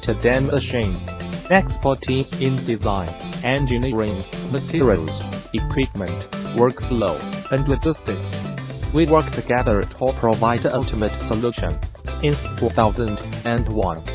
Tandem Machine. Expertise in design, engineering, materials, equipment, workflow, and logistics. We work together to provide the ultimate solution since 2001.